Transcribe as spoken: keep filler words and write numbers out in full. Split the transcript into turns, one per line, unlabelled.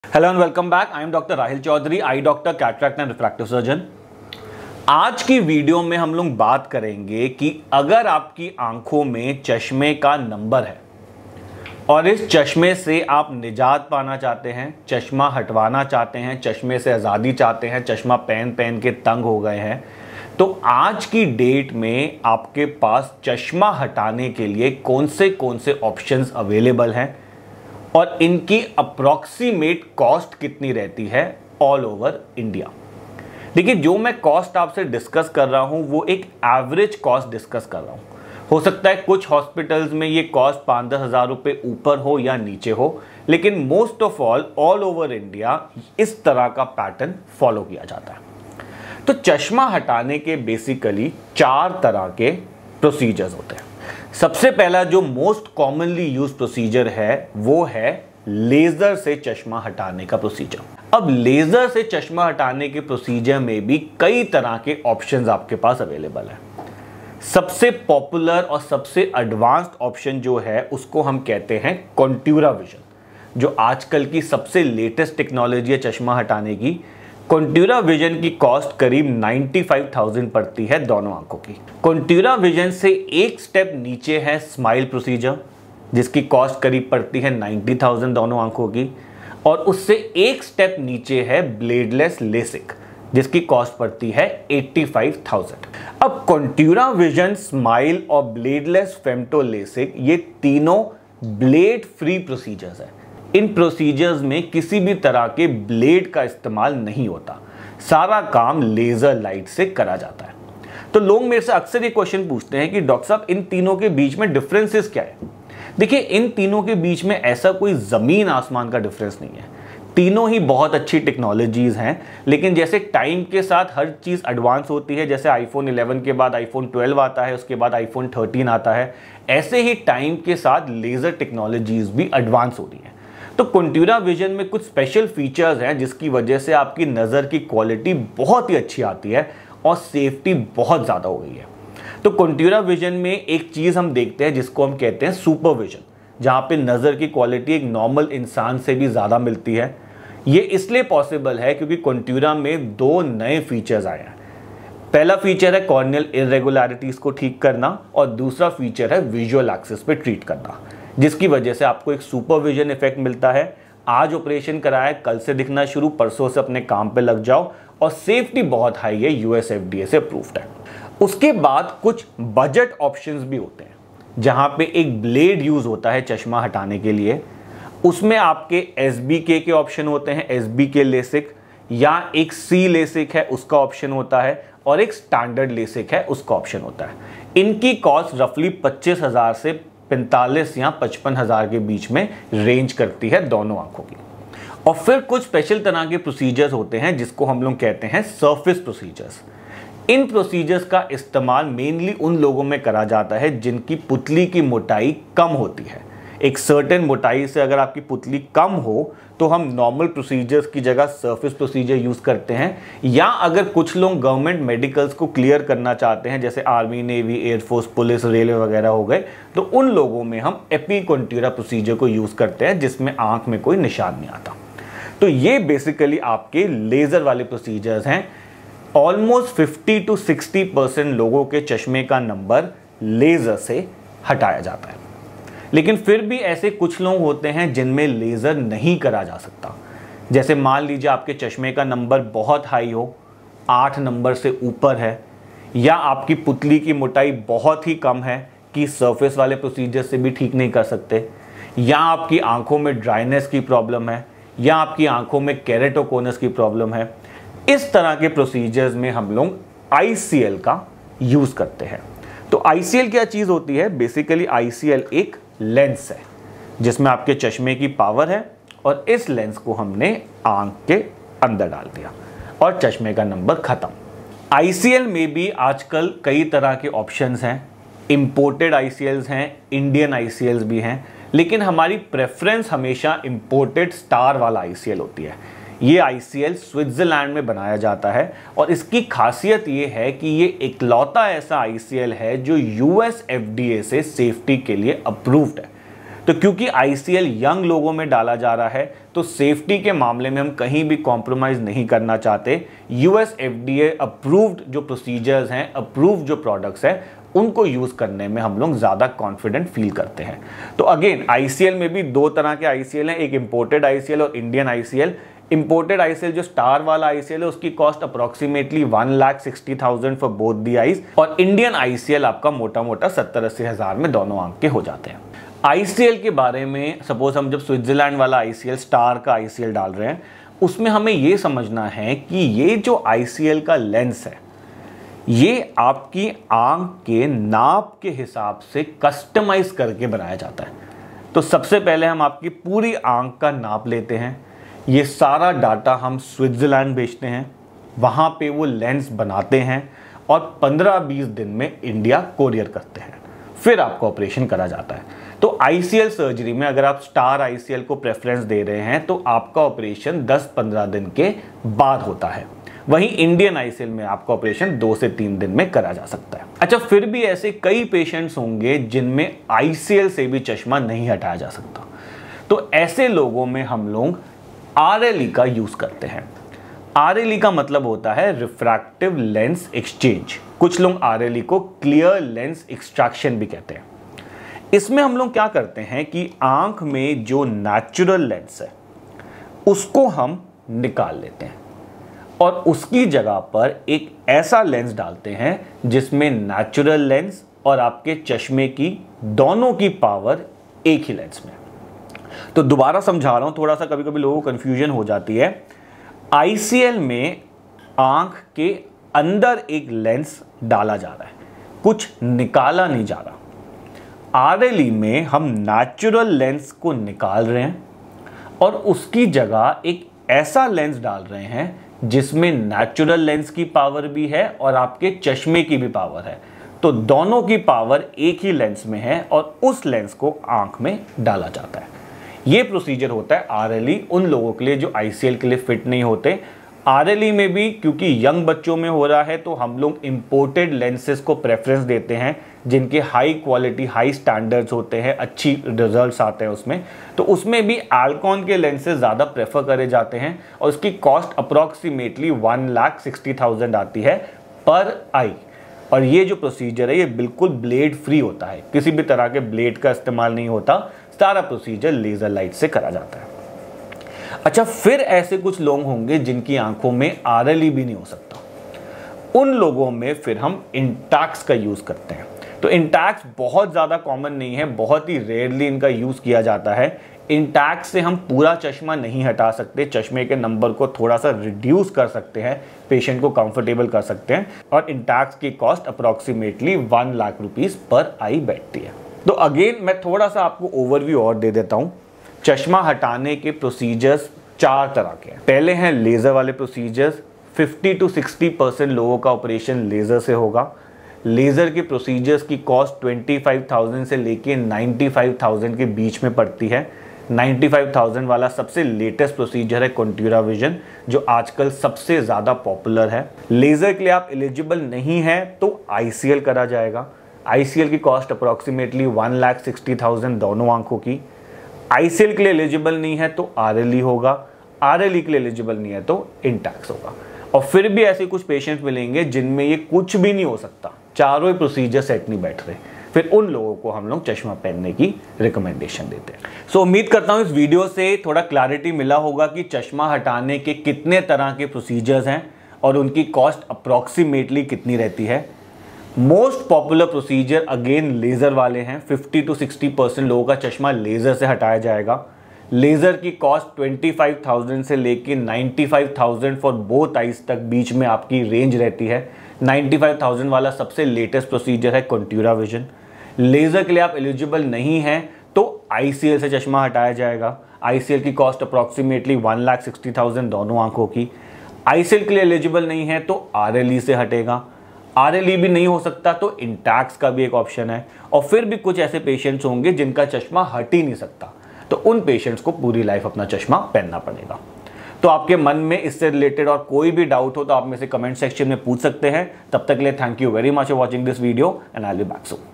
Hello and welcome back. I am doctor Rahil Chaudhary, I doctor, cataract and refractive surgeon. आज की video में हम लोग बात करेंगे कि अगर आपकी आंखों में चश्मे का नंबर है और इस चश्मे से आप निजात पाना चाहते हैं, चश्मा हटवाना चाहते हैं, चश्मे से आज़ादी चाहते हैं, चश्मा पहन पहन के तंग हो गए हैं, तो आज की डेट में आपके पास चश्मा हटाने के लिए कौन से कौन से ऑप्शंस अवेलेबल हैं और इनकी अप्रॉक्सीमेट कॉस्ट कितनी रहती है ऑल ओवर इंडिया। देखिए, जो मैं कॉस्ट आपसे डिस्कस कर रहा हूं वो एक एवरेज कॉस्ट डिस्कस कर रहा हूं। हो सकता है कुछ हॉस्पिटल्स में ये कॉस्ट पाँच दस हज़ार रुपये ऊपर हो या नीचे हो, लेकिन most of all all over India इस तरह का पैटर्न फॉलो किया जाता है। तो चश्मा हटाने के बेसिकली चार तरह के प्रोसीजर्स होते हैं। सबसे पहला जो मोस्ट कॉमनली यूज प्रोसीजर है वो है लेजर से चश्मा हटाने का प्रोसीजर। अब लेजर से चश्मा हटाने के प्रोसीजर में भी कई तरह के ऑप्शंस आपके पास अवेलेबल है। सबसे पॉपुलर और सबसे एडवांस्ड ऑप्शन जो है उसको हम कहते हैं कॉन्ट्यूरा विजन, जो आजकल की सबसे लेटेस्ट टेक्नोलॉजी है चश्मा हटाने की। कॉन्ट्यूरा विजन की कॉस्ट करीब पचानवे हज़ार पड़ती है दोनों आंखों की। कॉन्ट्यूरा विजन से एक स्टेप नीचे है स्माइल प्रोसीजर, जिसकी कॉस्ट करीब पड़ती है नब्बे हज़ार दोनों आंखों की, और उससे एक स्टेप नीचे है ब्लेडलेस लेसिक, जिसकी कॉस्ट पड़ती है पचासी हज़ार। अब कॉन्ट्यूरा विजन, स्माइल और ब्लेडलेस फेम्टो लेसिक ये तीनों ब्लेड फ्री प्रोसीजर्स है। इन प्रोसीजर्स में किसी भी तरह के ब्लेड का इस्तेमाल नहीं होता, सारा काम लेजर लाइट से करा जाता है। तो लोग मेरे से अक्सर ये क्वेश्चन पूछते हैं कि डॉक्टर साहब इन तीनों के बीच में डिफरेंसेस क्या है। देखिए, इन तीनों के बीच में ऐसा कोई जमीन आसमान का डिफरेंस नहीं है। तीनों ही बहुत अच्छी टेक्नोलॉजीज हैं, लेकिन जैसे टाइम के साथ हर चीज़ एडवांस होती है, जैसे आईफोन इलेवन के बाद आईफोन ट्वेल्व आता है, उसके बाद आईफोन थर्टीन आता है, ऐसे ही टाइम के साथ लेजर टेक्नोलॉजीज भी एडवांस हो रही हैं। तो कॉन्ट्यूरा विजन में कुछ स्पेशल फीचर्स हैं जिसकी वजह से आपकी नज़र की क्वालिटी बहुत ही अच्छी आती है और सेफ्टी बहुत ज़्यादा हो गई है। तो कॉन्ट्यूरा विजन में एक चीज़ हम देखते हैं जिसको हम कहते हैं सुपर विजन, जहाँ पे नज़र की क्वालिटी एक नॉर्मल इंसान से भी ज़्यादा मिलती है। ये इसलिए पॉसिबल है क्योंकि कॉन्ट्यूरा में दो नए फीचर्स आए हैं। पहला फीचर है कॉर्नियल इरेगुलरिटीज़ को ठीक करना और दूसरा फीचर है विजुअल एक्सिस पे ट्रीट करना, जिसकी वजह से आपको एक सुपर विजन इफेक्ट मिलता है। आज ऑपरेशन कराया, कल से दिखना शुरू, परसों से अपने काम पे लग जाओ, और सेफ्टी बहुत हाई है, यूएस एफडीए से अप्रूव्ड है। उसके बाद कुछ बजट ऑप्शंस भी होते हैं जहां पे एक ब्लेड यूज होता है चश्मा हटाने के लिए। उसमें आपके एसबीके के ऑप्शन होते हैं, एसबीके लेसिक, या एक सी लेसिक है उसका ऑप्शन होता है, और एक स्टैंडर्ड लेसिक है उसका ऑप्शन होता है। इनकी कॉस्ट रफली पच्चीस हजार से पैंतालीस या पचपन हजार के बीच में रेंज करती है दोनों आंखों की। और फिर कुछ स्पेशल तरह के प्रोसीजर्स होते हैं जिसको हम लोग कहते हैं सरफेस प्रोसीजर्स। इन प्रोसीजर्स का इस्तेमाल मेनली उन लोगों में करा जाता है जिनकी पुतली की मोटाई कम होती है। एक सर्टेन मोटाई से अगर आपकी पुतली कम हो तो हम नॉर्मल प्रोसीजर्स की जगह सरफेस प्रोसीजर यूज़ करते हैं, या अगर कुछ लोग गवर्नमेंट मेडिकल्स को क्लियर करना चाहते हैं, जैसे army, navy, air force, police, railway वगैरह हो गए, तो उन लोगों में हम एपिकॉन्ट्यूरा प्रोसीजर को यूज़ करते हैं जिसमें आँख में कोई निशान नहीं आता। तो ये बेसिकली आपके लेज़र वाले प्रोसीजर्स हैं। Almost fifty to sixty percent लोगों के चश्मे का नंबर लेज़र से हटाया जाता है, लेकिन फिर भी ऐसे कुछ लोग होते हैं जिनमें लेज़र नहीं करा जा सकता। जैसे मान लीजिए आपके चश्मे का नंबर बहुत हाई हो, आठ नंबर से ऊपर है, या आपकी पुतली की मोटाई बहुत ही कम है कि सरफेस वाले प्रोसीजर से भी ठीक नहीं कर सकते, या आपकी आंखों में ड्राइनेस की प्रॉब्लम है, या आपकी आंखों में केरेटोकोनस की प्रॉब्लम है। इस तरह के प्रोसीजर्स में हम लोग आईसीएल का यूज़ करते हैं। तो आईसीएल क्या चीज़ होती है? बेसिकली आईसीएल एक लेंस है जिसमें आपके चश्मे की पावर है, और इस लेंस को हमने आंख के अंदर डाल दिया और चश्मे का नंबर खत्म। आईसीएल में भी आजकल कई तरह के ऑप्शंस हैं। इंपोर्टेड आईसीएल्स हैं, इंडियन आईसीएल्स भी हैं, लेकिन हमारी प्रेफरेंस हमेशा इंपोर्टेड स्टार वाला आईसीएल होती है। ये आईसीएल स्विट्जरलैंड में बनाया जाता है, और इसकी खासियत ये है कि ये इकलौता ऐसा आईसीएल है जो यूएस एफडीए से सेफ्टी के लिए अप्रूव्ड है। तो क्योंकि आईसीएल यंग लोगों में डाला जा रहा है तो सेफ्टी के मामले में हम कहीं भी कॉम्प्रोमाइज नहीं करना चाहते। यूएस एफडीए अप्रूव्ड जो प्रोसीजर्स हैं, अप्रूव्ड जो प्रोडक्ट्स हैं, उनको यूज करने में हम लोग ज्यादा कॉन्फिडेंट फील करते हैं। तो अगेन आईसीएल में भी दो तरह के आईसीएल हैं, एक इंपोर्टेड आईसीएल और इंडियन आईसीएल। इंपोर्टेड आईसीएल जो स्टार वाला आईसीएल है उसकी cost approximately one lakh sixty thousand for both the eyes, और इंडियन आईसीएल आपका मोटा मोटा सत्तर अस्सी हजार में दोनों आंख के हो जाते हैं। आईसीएल के बारे में सपोज हम जब स्विट्जरलैंड वाला आईसीएल, स्टार का आईसीएल डाल रहे हैं, उसमें हमें यह समझना है कि ये जो आईसीएल का लेंस है ये आपकी आंख के नाप के हिसाब से कस्टमाइज करके बनाया जाता है। तो सबसे पहले हम आपकी पूरी आंख का नाप लेते हैं, ये सारा डाटा हम स्विट्जरलैंड भेजते हैं, वहाँ पे वो लेंस बनाते हैं और पंद्रह बीस दिन में इंडिया कोरियर करते हैं, फिर आपका ऑपरेशन करा जाता है। तो आईसीएल सर्जरी में अगर आप स्टार आईसीएल को प्रेफरेंस दे रहे हैं तो आपका ऑपरेशन दस पंद्रह दिन के बाद होता है, वहीं इंडियन आईसीएल में आपका ऑपरेशन दो से तीन दिन में करा जा सकता है। अच्छा, फिर भी ऐसे कई पेशेंट्स होंगे जिनमें आईसीएल से भी चश्मा नहीं हटाया जा सकता, तो ऐसे लोगों में हम लोग आरएलई का यूज करते हैं। आरएलई का मतलब होता है रिफ्रैक्टिव लेंस एक्सचेंज, कुछ लोग आरएलई को क्लियर लेंस एक्सट्रैक्शन भी कहते हैं। इसमें हम लोग क्या करते हैं कि आंख में जो नेचुरल लेंस है उसको हम निकाल लेते हैं और उसकी जगह पर एक ऐसा लेंस डालते हैं जिसमें नेचुरल लेंस और आपके चश्मे की दोनों की पावर एक ही लेंस में। तो दोबारा समझा रहा हूं, थोड़ा सा कभी कभी लोगों को कंफ्यूजन हो जाती है। आईसीएल में आंख के अंदर एक लेंस डाला जा रहा है, कुछ निकाला नहीं जा रहा। आरएलई में हम नेचुरल लेंस को निकाल रहे हैं और उसकी जगह एक ऐसा लेंस डाल रहे हैं जिसमें नेचुरल लेंस की पावर भी है और आपके चश्मे की भी पावर है, तो दोनों की पावर एक ही लेंस में है और उस लेंस को आंख में डाला जाता है। ये प्रोसीजर होता है आरएलई उन लोगों के लिए जो आईसीएल के लिए फिट नहीं होते। आरएलई में भी क्योंकि यंग बच्चों में हो रहा है तो हम लोग इंपोर्टेड लेंसेज को प्रेफरेंस देते हैं जिनके हाई क्वालिटी, हाई स्टैंडर्ड्स होते हैं, अच्छी रिजल्ट्स आते हैं उसमें। तो उसमें भी अल्कॉन के लेंसेज ज़्यादा प्रेफर करे जाते हैं और उसकी cost approximately one lakh sixty thousand आती है पर आई। और ये जो प्रोसीजर है ये बिल्कुल ब्लेड फ्री होता है, किसी भी तरह के ब्लेड का इस्तेमाल नहीं होता, सारा प्रोसीजर लेज़र लाइट से करा जाता है। अच्छा, फिर ऐसे कुछ लोग होंगे जिनकी आंखों में आरएलई भी नहीं हो सकता, उन लोगों में फिर हम इंटैक्स का यूज़ करते हैं। तो इंटैक्स बहुत ज़्यादा कॉमन नहीं है, बहुत ही रेयरली इनका यूज़ किया जाता है। इंटैक्स से हम पूरा चश्मा नहीं हटा सकते, चश्मे के नंबर को थोड़ा सा रिड्यूस कर सकते हैं, पेशेंट को कंफर्टेबल कर सकते हैं, और इंटैक्स की cost approximately one lakh rupees पर आई बैठती है। तो अगेन मैं थोड़ा सा आपको ओवरव्यू और दे देता हूँ। चश्मा हटाने के प्रोसीजर्स चार तरह के हैं। पहले हैं लेज़र वाले procedures, fifty to sixty percent लोगों का ऑपरेशन लेज़र से होगा। लेज़र के प्रोसीजर्स की कॉस्ट ट्वेंटी फाइव थाउजेंड से लेके नाइन्टी फाइव थाउजेंड के बीच में पड़ती है। नाइन्टी फाइव थाउजेंड वाला सबसे लेटेस्ट प्रोसीजर है कॉन्ट्यूरा विजन, जो आजकल सबसे ज़्यादा पॉपुलर है। लेज़र के लिए आप एलिजिबल नहीं हैं तो आईसीएल करा जाएगा। आईसीएल की cost approximately one lakh sixty thousand दोनों आंखों की। आईसीएल के लिए एलिजिबल नहीं है तो आरएलई होगा, आरएलई के लिए एलिजिबल नहीं है तो इंटैक्स होगा। और फिर भी ऐसे कुछ पेशेंट्स मिलेंगे जिनमें ये कुछ भी नहीं हो सकता, चारों ही प्रोसीजर सेट नहीं बैठ रहे, फिर उन लोगों को हम लोग चश्मा पहनने की रिकमेंडेशन देते हैं। सो so, उम्मीद करता हूँ इस वीडियो से थोड़ा क्लैरिटी मिला होगा कि चश्मा हटाने के कितने तरह के प्रोसीजर्स हैं और उनकी कॉस्ट अप्रॉक्सीमेटली कितनी रहती है। Most popular procedure again laser वाले हैं, फिफ्टी टू सिक्सटी परसेंट लोगों का चश्मा लेज़र से हटाया जाएगा। लेज़र की कॉस्ट ट्वेंटी फाइव थाउजेंड से लेके ninety five thousand for both eyes तक बीच में आपकी रेंज रहती है। नाइन्टी फाइव थाउजेंड वाला सबसे लेटेस्ट प्रोसीजर है कॉन्ट्यूरा विजन। लेज़र के लिए आप एलिजिबल नहीं हैं तो आईसीएल से चश्मा हटाया जाएगा। आईसीएल की cost approximately one lakh sixty thousand दोनों आंखों की। आईसीएल के लिए एलिजिबल नहीं है तो आरएलई से हटेगा। आरएलई भी नहीं हो सकता तो इंटैक्स का भी एक ऑप्शन है। और फिर भी कुछ ऐसे पेशेंट्स होंगे जिनका चश्मा हट ही नहीं सकता, तो उन पेशेंट्स को पूरी लाइफ अपना चश्मा पहनना पड़ेगा। तो आपके मन में इससे रिलेटेड और कोई भी डाउट हो तो आप में से कमेंट सेक्शन में पूछ सकते हैं। तब तक के लिए thank you very much for watching this video and I will be back soon.